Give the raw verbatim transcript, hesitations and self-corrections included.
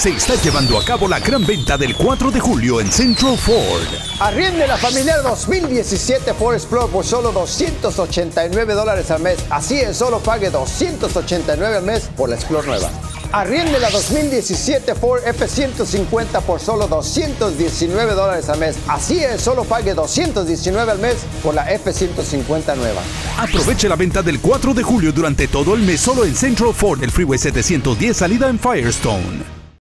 Se está llevando a cabo la gran venta del cuatro de julio en Central Ford. Arriende la familiar dos mil diecisiete Ford Explorer por solo doscientos ochenta y nueve dólares al mes. Así es, solo pague doscientos ochenta y nueve al mes por la Explorer nueva. Arriende la dos mil diecisiete Ford F ciento cincuenta por solo doscientos diecinueve dólares al mes. Así es, solo pague doscientos diecinueve al mes por la F ciento cincuenta nueva. Aproveche la venta del cuatro de julio durante todo el mes solo en Central Ford, el Freeway setecientos diez salida en Firestone.